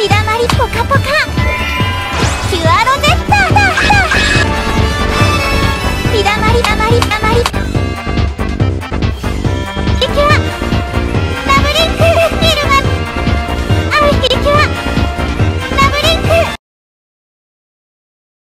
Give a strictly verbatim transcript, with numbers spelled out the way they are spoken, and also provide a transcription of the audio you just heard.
だまりポカポカキュアロゼッタ。